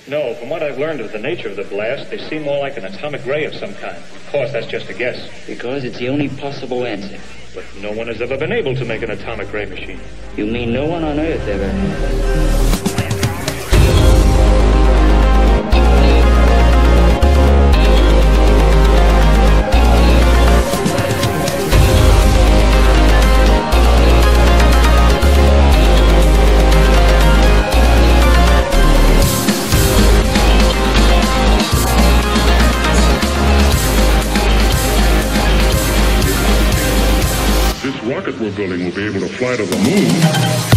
No, from what I've learned of the nature of the blast, they seem more like an atomic ray of some kind. Of course, that's just a guess. Because it's the only possible answer. But no one has ever been able to make an atomic ray machine. You mean no one on Earth ever? This rocket we're building will be able to fly to the moon.